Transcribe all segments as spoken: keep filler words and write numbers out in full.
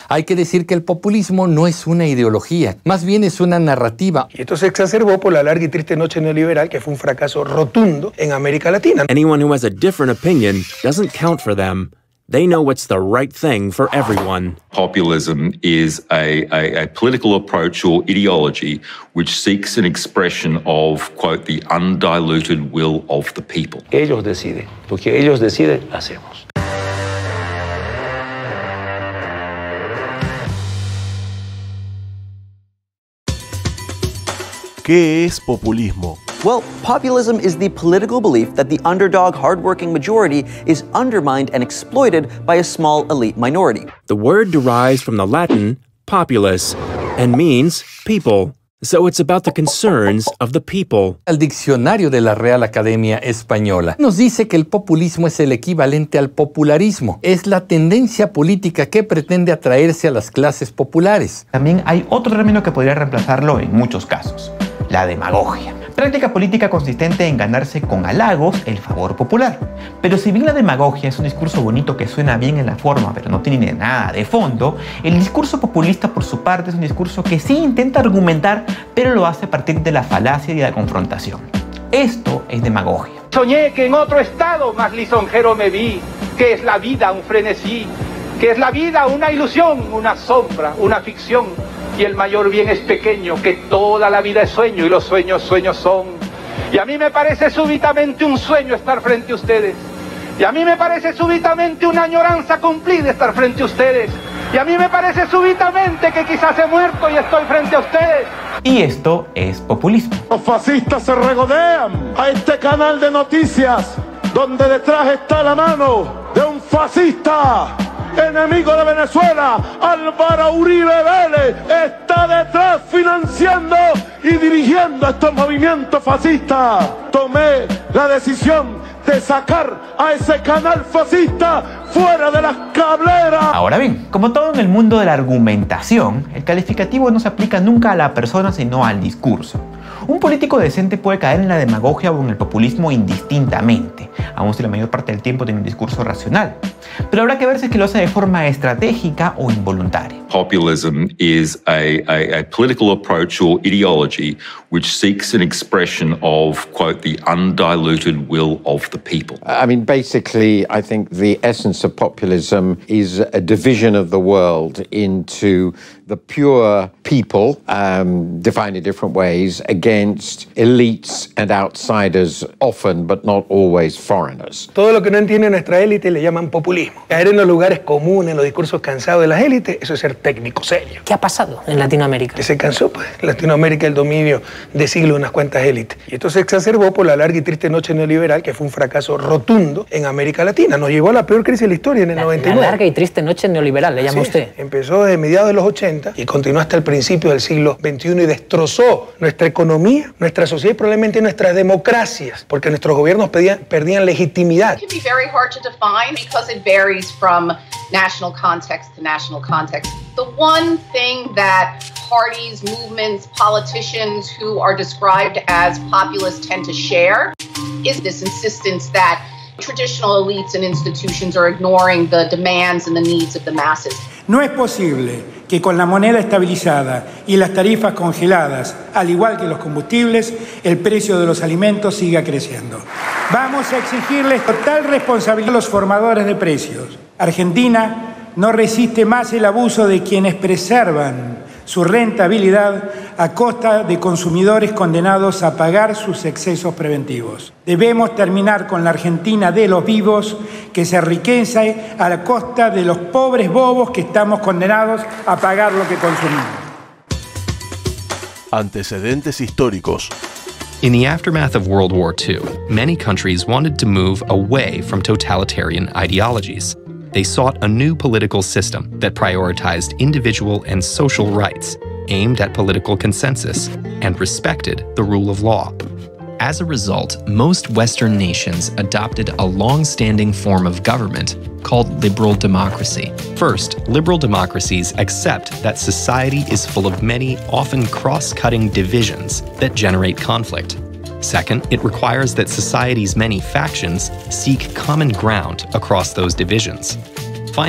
Hay que decir que el populismo no es una ideología, más bien es una narrativa. Y esto se exacerbó por la larga y triste noche neoliberal, que fue un fracaso rotundo en América Latina. Anyone who has a different opinion doesn't count for them. They know what's the right thing for everyone. Populism is a, a, a political approach or ideology which seeks an expression of, quote, the undiluted will of the people. Ellos deciden. Lo que ellos deciden, hacemos. ¿Qué es populismo? Well, populism is the political belief that the underdog, hardworking majority is undermined and exploited by a small elite minority. The word derives from the Latin populus and means people. So it's about the concerns of the people. El diccionario de la Real Academia Española nos dice que el populismo es el equivalente al popularismo. Es la tendencia política que pretende atraerse a las clases populares. También hay otro término que podría reemplazarlo en muchos casos: la demagogia. Práctica política consistente en ganarse con halagos el favor popular. Pero si bien la demagogia es un discurso bonito que suena bien en la forma, pero no tiene nada de fondo, el discurso populista, por su parte, es un discurso que sí intenta argumentar, pero lo hace a partir de la falacia y de la confrontación. Esto es demagogia. Soñé que en otro estado más lisonjero me vi, que es la vida un frenesí, que es la vida una ilusión, una sombra, una ficción. Y el mayor bien es pequeño, que toda la vida es sueño y los sueños sueños son. Y a mí me parece súbitamente un sueño estar frente a ustedes. Y a mí me parece súbitamente una añoranza cumplida estar frente a ustedes. Y a mí me parece súbitamente que quizás he muerto y estoy frente a ustedes. Y esto es populismo. Los fascistas se regodean a este canal de noticias donde detrás está la mano de un fascista. Enemigo de Venezuela, Álvaro Uribe Vélez, está detrás financiando y dirigiendo estos movimientos fascistas. Tomé la decisión de sacar a ese canal fascista fuera de las cableras. Ahora bien, como todo en el mundo de la argumentación, el calificativo no se aplica nunca a la persona sino al discurso. Un político decente puede caer en la demagogia o en el populismo indistintamente, aun si la mayor parte del tiempo tiene un discurso racional. Pero habrá que ver si es que lo hace de forma estratégica o involuntaria. Populism is a, a, a political approach or ideology which seeks an expression of, quote, the undiluted will of the people. I mean, basically, I think the essence of populism is a division of the world into the pure people, um, defined in different ways, against elites and outsiders, often, but not always, foreigners. Todo lo que no entiende nuestra élite le llaman populismo. Caer en los lugares comunes, en los discursos cansados de las élites, eso es ser técnico serio. ¿Qué ha pasado en Latinoamérica? Que se cansó, pues, en Latinoamérica el dominio de siglos de unas cuantas élites. Y esto se exacerbó por la larga y triste noche neoliberal, que fue un fracaso rotundo en América Latina. Nos llevó a la peor crisis de la historia en el la, noventa y nueve. La larga y triste noche neoliberal, le llama sí, usted. Empezó desde mediados de los ochenta y continuó hasta el principio del siglo veintiuno y destrozó nuestra economía, nuestra sociedad y probablemente nuestras democracias, porque nuestros gobiernos pedían, perdían legitimidad. It can be very hard to define because it varies from national context to national context. The one thing that parties, movements, politicians who are described as populists tend to share is this insistence that traditional elites and institutions are ignoring the demands and the needs of the masses. No es posible que con la moneda estabilizada y las tarifas congeladas, al igual que los combustibles, el precio de los alimentos siga creciendo. Vamos a exigirles total responsabilidad a los formadores de precios. Argentina no resiste más el abuso de quienes preservan su rentabilidad a costa de consumidores condenados a pagar sus excesos preventivos. Debemos terminar con la Argentina de los vivos que se enriquece a la costa de los pobres bobos que estamos condenados a pagar lo que consumimos. Antecedentes históricos. In the aftermath of World War Two, many countries wanted to move away from totalitarian ideologies. They sought a new political system that prioritized individual and social rights, aimed at political consensus, and respected the rule of law. As a result, most Western nations adopted a long-standing form of government called liberal democracy. First, liberal democracies accept that society is full of many, often cross-cutting divisions that generate conflict. Second, it requires that society's many factions seek common ground across those divisions. Finally,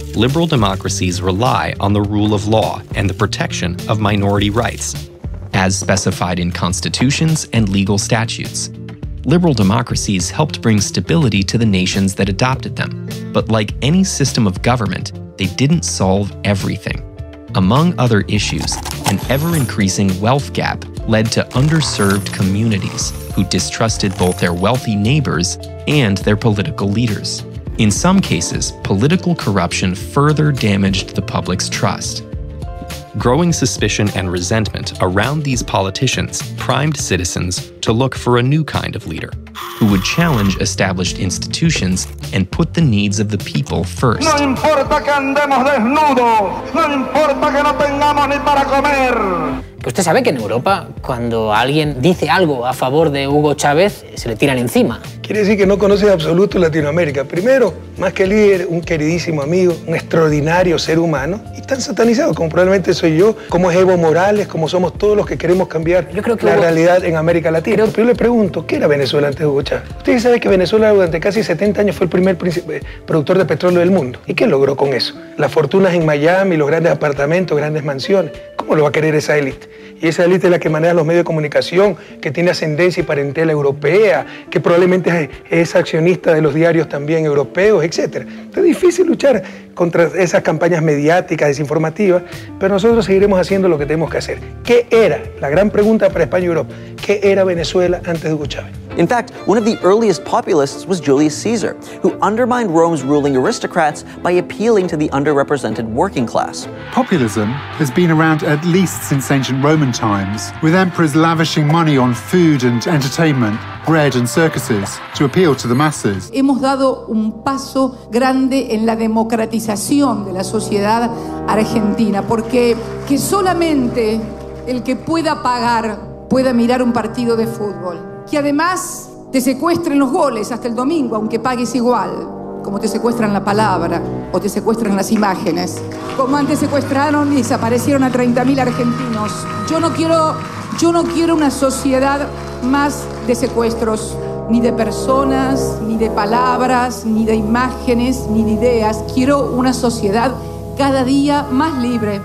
liberal democracies rely on the rule of law and the protection of minority rights, as specified in constitutions and legal statutes. Liberal democracies helped bring stability to the nations that adopted them, but like any system of government, they didn't solve everything. Among other issues, an ever-increasing wealth gap led to underserved communities who distrusted both their wealthy neighbors and their political leaders. In some cases, political corruption further damaged the public's trust. Growing suspicion and resentment around these politicians primed citizens to look for a new kind of leader, who would challenge established institutions and put the needs of the people first. No importa que andemos desnudos, no importa que no tengamos ni para comer. Usted sabe que en Europa, cuando alguien dice algo a favor de Hugo Chávez, se le tiran encima. Quiere decir que no conoce en absoluto Latinoamérica. Primero, más que líder, un queridísimo amigo, un extraordinario ser humano, y tan satanizado como probablemente soy yo, como es Evo Morales, como somos todos los que queremos cambiar yo creo que la Hugo... realidad en América Latina. Creo... Pero yo le pregunto, ¿qué era Venezuela antes de Hugo Chávez? Ustedes saben que Venezuela durante casi setenta años fue el primer productor de petróleo del mundo. ¿Y qué logró con eso? Las fortunas en Miami, los grandes apartamentos, grandes mansiones. ¿Cómo lo va a querer esa élite? Y esa élite es la que maneja los medios de comunicación, que tiene ascendencia y parentela europea, que probablemente es, es accionista de los diarios también europeos, etcétera. Es difícil luchar contra esas campañas mediáticas, desinformativas, pero nosotros seguiremos haciendo lo que tenemos que hacer. ¿Qué era? La gran pregunta para España y Europa. ¿Qué era Venezuela antes de Hugo Chávez? In fact, one of the earliest populists was Julius Caesar, who undermined Rome's ruling aristocrats by appealing to the underrepresented working class. Populism has been around at least since ancient Roman times, with emperors lavishing money on food and entertainment, bread and circuses, to appeal to the masses. Hemos dado un paso grande en la democratización de la sociedad argentina, porque que solamente el que pueda pagar pueda mirar un partido de fútbol. Que además te secuestren los goles hasta el domingo, aunque pagues igual, como te secuestran la palabra o te secuestran las imágenes, como antes secuestraron y desaparecieron a treinta mil argentinos. Yo no quiero, yo no quiero una sociedad más de secuestros, ni de personas, ni de palabras, ni de imágenes, ni de ideas. Quiero una sociedad cada día más libre.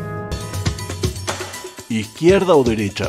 ¿Izquierda o derecha?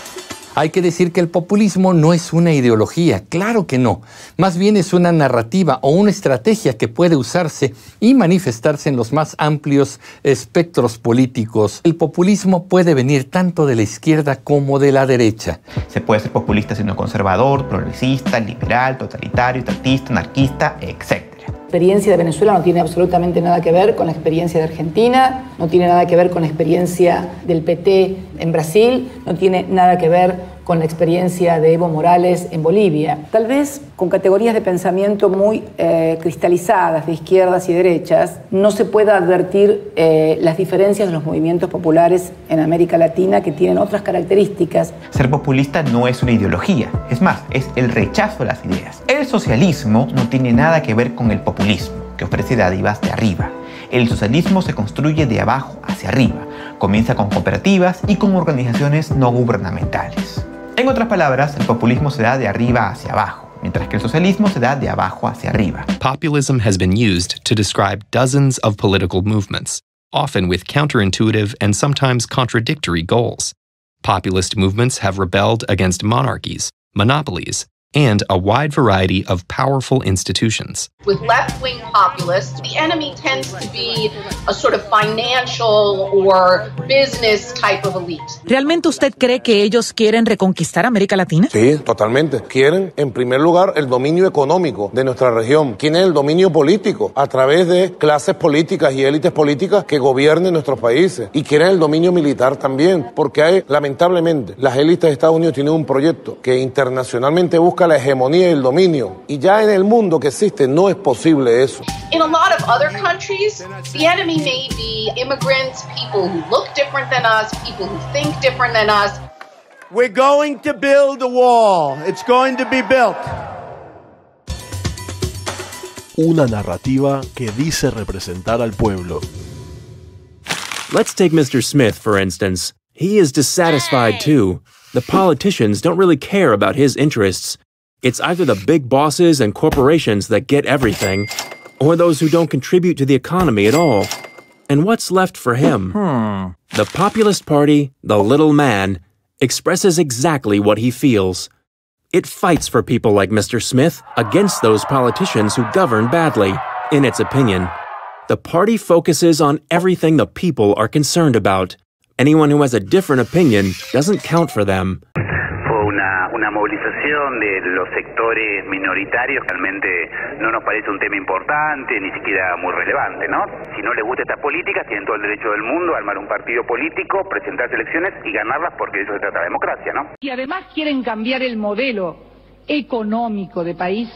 Hay que decir que el populismo no es una ideología, claro que no. Más bien es una narrativa o una estrategia que puede usarse y manifestarse en los más amplios espectros políticos. El populismo puede venir tanto de la izquierda como de la derecha. Se puede ser populista siendo conservador, progresista, liberal, totalitario, estatista, anarquista, etcétera. La experiencia de Venezuela no tiene absolutamente nada que ver con la experiencia de Argentina, no tiene nada que ver con la experiencia del P T en Brasil, no tiene nada que ver con la experiencia de Evo Morales en Bolivia. Tal vez con categorías de pensamiento muy eh, cristalizadas de izquierdas y derechas, no se pueda advertir eh, las diferencias de los movimientos populares en América Latina que tienen otras características. Ser populista no es una ideología, es más, es el rechazo a las ideas. El socialismo no tiene nada que ver con el populismo, que ofrece dádivas de arriba. El socialismo se construye de abajo hacia arriba, comienza con cooperativas y con organizaciones no gubernamentales. En otras palabras, el populismo se da de arriba hacia abajo, mientras que el socialismo se da de abajo hacia arriba. Populism has been used to describe dozens of political movements, often with counterintuitive and sometimes contradictory goals. Populist movements have rebelled against monarchies, monopolies, and a wide variety of powerful institutions. With left-wing populists, the enemy tends to be a sort of financial or business type of elite. ¿Realmente usted cree que ellos quieren reconquistar América Latina? Sí, totalmente. Quieren, en primer lugar, el dominio económico de nuestra región. Quieren el dominio político a través de clases políticas y élites políticas que gobiernen nuestros países. Y quieren el dominio militar también, porque hay, lamentablemente, las élites de Estados Unidos tienen un proyecto que internacionalmente busca la hegemonía y el dominio. Y ya en el mundo que existe no es posible eso. In a lot of other countries, the enemy may be immigrants, people who look different than us, people who think different than us. We're going to build a wall. It's going to be built. Una narrativa que dice representar al pueblo. Let's take Mister Smith, for instance. He is dissatisfied too. The politicians don't really care about his interests. It's either the big bosses and corporations that get everything, or those who don't contribute to the economy at all. And what's left for him? Hmm. The Populist Party, the little man, expresses exactly what he feels. It fights for people like Mister Smith against those politicians who govern badly, in its opinion. The party focuses on everything the people are concerned about. Anyone who has a different opinion doesn't count for them. Fue una, una movilización de los sectores minoritarios. Realmente no nos parece un tema importante, ni siquiera muy relevante, ¿no? Si no les gusta estas políticas, tienen todo el derecho del mundo a armar un partido político, presentarse elecciones y ganarlas, porque de eso se trata la democracia, ¿no? Y además quieren cambiar el modelo económico de país.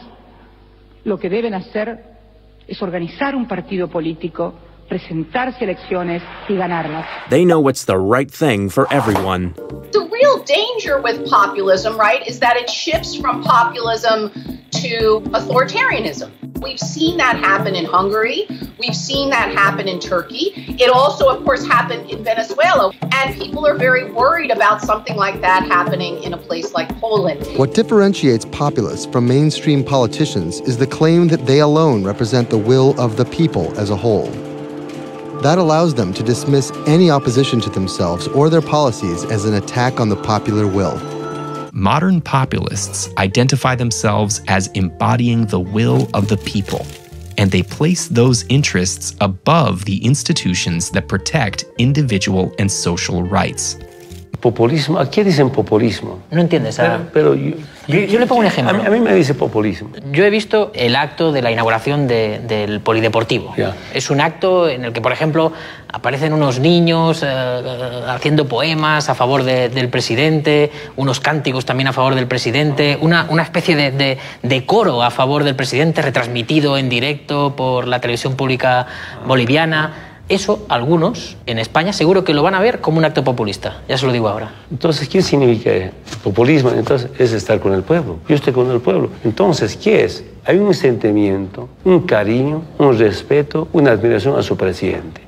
Lo que deben hacer es organizar un partido político, presentarse elecciones y ganarlas. They know what's the right thing for everyone. The real danger with populism, right, is that it shifts from populism to authoritarianism. We've seen that happen in Hungary. We've seen that happen in Turkey. It also, of course, happened in Venezuela. And people are very worried about something like that happening in a place like Poland. What differentiates populists from mainstream politicians is the claim that they alone represent the will of the people as a whole. That allows them to dismiss any opposition to themselves or their policies as an attack on the popular will. Modern populists identify themselves as embodying the will of the people, and they place those interests above the institutions that protect individual and social rights. Populismo, ¿a qué dicen populismo? No entiendes. Pero, pero yo, yo, yo le pongo un ejemplo. A mí, a mí me dice populismo. Yo he visto el acto de la inauguración de, del polideportivo. Yeah. Es un acto en el que, por ejemplo, aparecen unos niños eh, haciendo poemas a favor de, del presidente, unos cánticos también a favor del presidente, una, una especie de, de, de coro a favor del presidente retransmitido en directo por la televisión pública boliviana. Eso, algunos en España seguro que lo van a ver como un acto populista. Ya se lo digo ahora. Entonces, ¿qué significa populismo? Entonces, es estar con el pueblo. Yo estoy con el pueblo. Entonces, ¿qué es? Hay un sentimiento, un cariño, un respeto, una admiración a su presidente.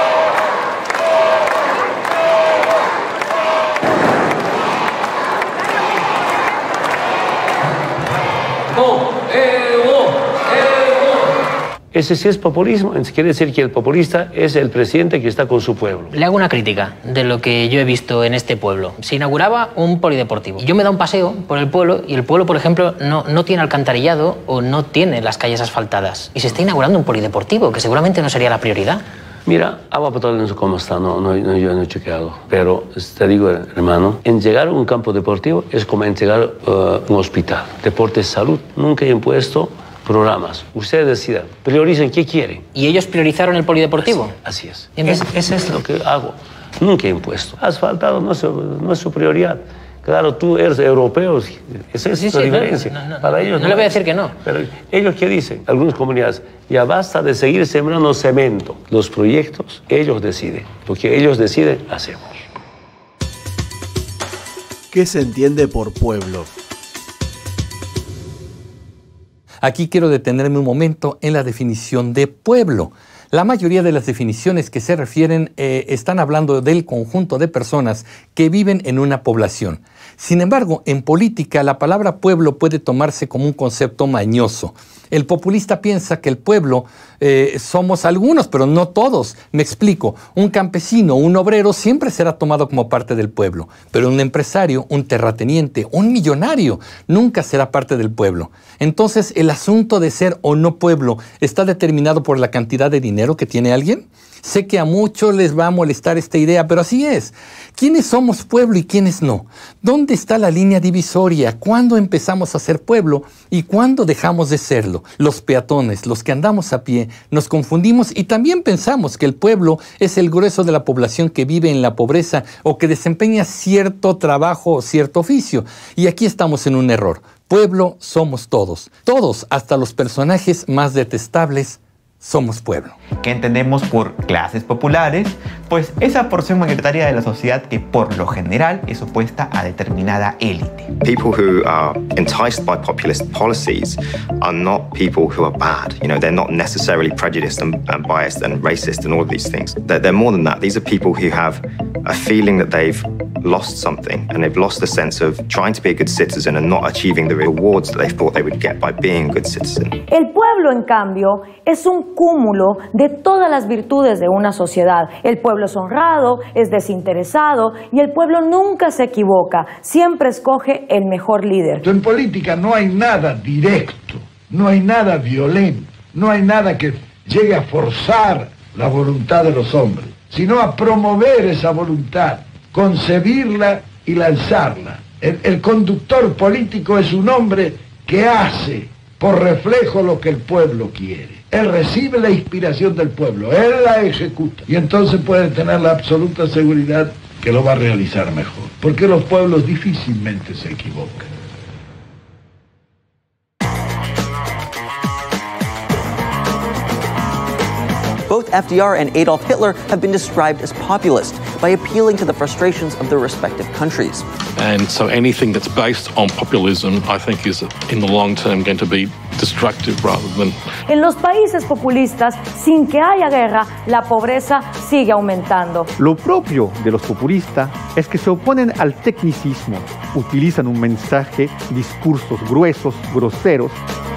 Ese sí es populismo. Quiere decir que el populista es el presidente que está con su pueblo. Le hago una crítica de lo que yo he visto en este pueblo. Se inauguraba un polideportivo. Yo me da un paseo por el pueblo y el pueblo, por ejemplo, no, no tiene alcantarillado o no tiene las calles asfaltadas. Y se está inaugurando un polideportivo, que seguramente no sería la prioridad. Mira, agua potable no sé cómo está, no, no, no, yo no he chequeado. Pero te digo, hermano, en llegar a un campo deportivo es como en llegar a uh, un hospital. Deporte es salud. Nunca he impuesto programas. Ustedes decidan, prioricen qué quieren. ¿Y ellos priorizaron el polideportivo? Así, así es. es. Ese es lo que hago. Nunca he impuesto. Asfaltado no es, no es su prioridad. Claro, tú eres europeo, esa es sí, la sí, diferencia. No, no, no, Para ellos no, no le voy a decir que no. Pero ellos, ¿qué dicen? Algunas comunidades, ya basta de seguir sembrando cemento. Los proyectos, ellos deciden. Porque ellos deciden, hacemos. ¿Qué se entiende por pueblo? Aquí quiero detenerme un momento en la definición de pueblo. La mayoría de las definiciones que se refieren eh, están hablando del conjunto de personas que viven en una población. Sin embargo, en política la palabra pueblo puede tomarse como un concepto mañoso. El populista piensa que el pueblo eh, somos algunos, pero no todos. Me explico, un campesino, un obrero siempre será tomado como parte del pueblo, pero un empresario, un terrateniente, un millonario nunca será parte del pueblo. Entonces, ¿el asunto de ser o no pueblo está determinado por la cantidad de dinero que tiene alguien? Sé que a muchos les va a molestar esta idea, pero así es. ¿Quiénes somos pueblo y quiénes no? ¿Dónde está la línea divisoria? ¿Cuándo empezamos a ser pueblo y cuándo dejamos de serlo? Los peatones, los que andamos a pie, nos confundimos y también pensamos que el pueblo es el grueso de la población que vive en la pobreza o que desempeña cierto trabajo o cierto oficio. Y aquí estamos en un error. Pueblo somos todos. Todos, hasta los personajes más detestables, somos pueblo. ¿Qué entendemos por clases populares? Pues esa porción mayoritaria de la sociedad que por lo general es opuesta a determinada élite. People who are enticed by populist policies are not people who are bad. You know, they're not necessarily prejudiced and, and biased and racist and all of these things. They're, they're more than that. These are people who have a feeling that they've lost something, and they've lost the sense of trying to be a good citizen and not achieving the rewards that they thought they would get by being a good citizen. El pueblo, en cambio, es un cúmulo de todas las virtudes de una sociedad. El pueblo es honrado, es desinteresado y el pueblo nunca se equivoca, siempre escoge el mejor líder. En política no hay nada directo, no hay nada violento, no hay nada que llegue a forzar la voluntad de los hombres, sino a promover esa voluntad, concebirla y lanzarla. El, el conductor político es un hombre que hace por reflejo lo que el pueblo quiere. Él recibe la inspiración del pueblo, él la ejecuta y entonces puede tener la absoluta seguridad que lo va a realizar mejor, porque los pueblos difícilmente se equivocan. Both F D R and Adolf Hitler have been described as populist by appealing to the frustrations of their respective countries. And so anything that's based on populism, I think, is in the long term going to be destructive rather than... En los países populistas, sin que haya guerra, la pobreza sigue aumentando. Lo propio de los populistas es que se oponen al tecnicismo, utilizan un mensaje, discursos gruesos, groseros,